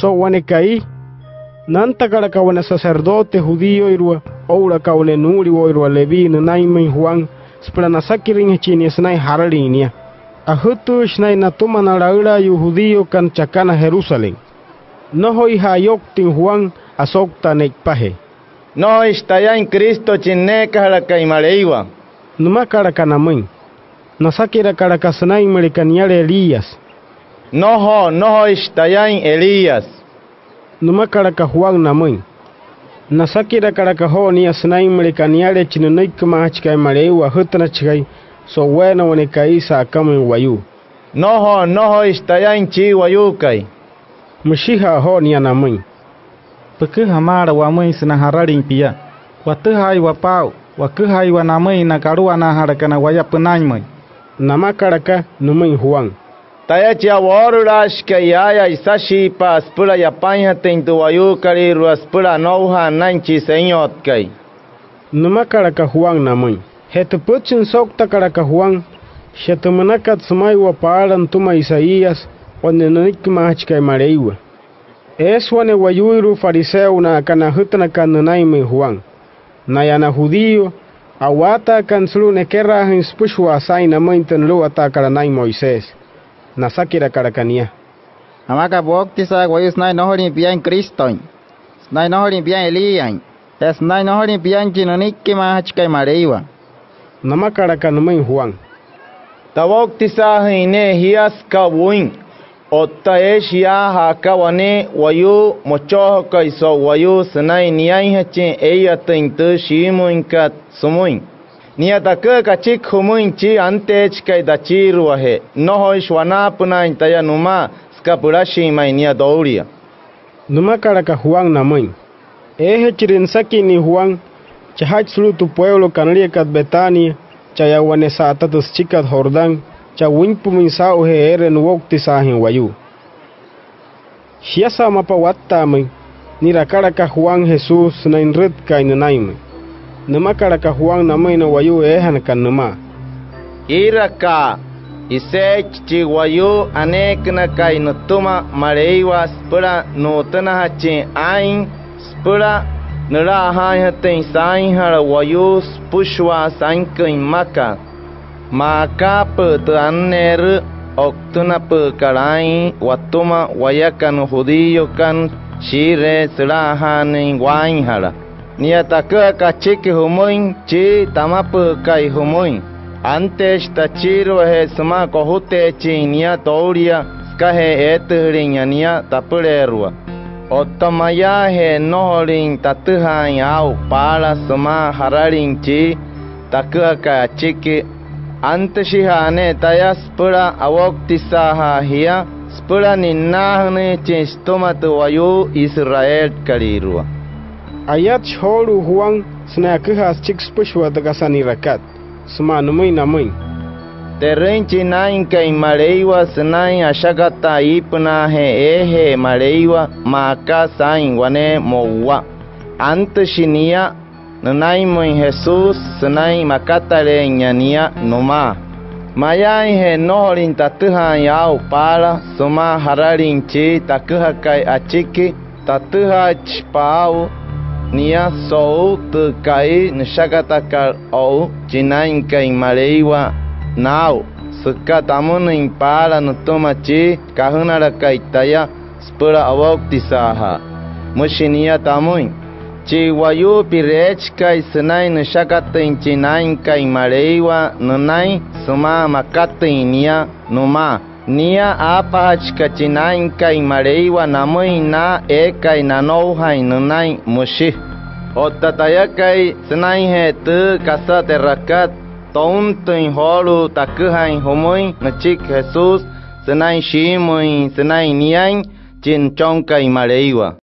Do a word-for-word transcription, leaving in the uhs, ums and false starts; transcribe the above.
so wane kai nanta kala kawana sacerdote judío irua oura kaule nuri irua levi nanai mai Juan spra nasakirin chini snai haralinia ahutu snai natuma na laura yu judío kan chakana Jerusalén no hoi hayok tin Juan asokta nekpahe no istaya en Cristo chinne kala kai maleiwa numa kala kana mai nasakira kala kasnai melikaniale Elías no ho no ho istaya en Elías numa kala ka Juan na mai nasakira kala ka ho ni asnai melikaniale chinunai kama hachkai maleiwa hutna chikai so wena wane kai sa kama wayu no ho no ho istaya en chi wayu kai Mashiha ho ni na mai Peku hamara wa mai sina hararing pia. Wa tu hai wa pau, wa ku hai wa na mai na karua na harakana wa ya penai mai. Nama karaka numai Juan. Taya chia warurash ke ya isashi pa spura ya panya tentu wayu kari ruas spura nouha nanchi senyot kai. Numa karaka Juan namai. Hetu puchin sokta karaka Juan. Shetumanakat sumai wa paaran tuma Isaías. Wande nanik mahachkai mareiwa. Es wane wayuiru fariseu na kana hutna kanunai me Juan. Na yana judío, awata kanslu ne kerra hinspushu asai na mainten lu atakaranai Moisés. Nasakira karakania. Amaka bokti sa wayus nai nohori pian Kristoin. Nai nohori pian Elian. Es nai nohori pian chinonikki mahachkai mareiwa. Namakarakanumai Juan. Tawokti sa hine hias ka wuin. Otta esia hakawane wayu mocho kaiso wayu senai niai hache eya teintu shimuinkat sumuin nia taka kachik humuin chi antech kai dachiru wahe no hoishwana punain taya numa skapurashi mai nia douria numa karaka Juan namai ehe chirinsaki ni Juan chahach sulu tu pueblo kanlia kat Betania chaya wane saatatus chikat Jordán cha winpumin sa uhe eren wokti sahin wayu. Shiasa mapa wattame nira karaka Juan Jesus na inred kain naime. Nama karaka Juan namai na wayu ehan kan nama. Iraka isech chi wayu anek na kain nutuma mareiwa spura nutana hachi ain spura nara hai hatin sain hara wayu spushwa sain kain maka. Maka petuaner oktuna pekarai watuma wayakan judío kan shire selahan wainhala niataka kachiki humuin chi tamapu kai humuin antes tachiro he sma kohute chi nia touria skahe eturinya nia tapulerua otomaya he nohorin tatuhan au para sma hararin chi takaka chiki Antashihane taya spura awoktisaha hiya spura ninnahne chistomatu wayu Israel kalirua. Ayat sholu Juan snakihas chikspushwa dagasani rakat. Sma numai namai. Terenchi nain kai mareiwa snai ashagata ipna he ehe mareiwa maka sain wane mowa. Antashinia Nanai moi Jesus senai makatare nyania noma. Mayai he nohorin tatuha yau para suma hararin chi takuha kai achiki tatuha chpau nia sou tu kai nshagatakar ou chinain kai mareiwa nau sukatamunin para nutuma chi kahunara kai taya spura awoktisaha mushinia tamuin Chi wayu pirech kai senai nshakatin chinain kai mareiwa nunai suma makatin nia numa nia apach kachinain kai mareiwa namui na e kai nanouhai nunai mushi otataya kai senai he tu kasa terakat tountuin holu takuhain humui nachik Jesus senai shimui senai niain chin chong kai mareiwa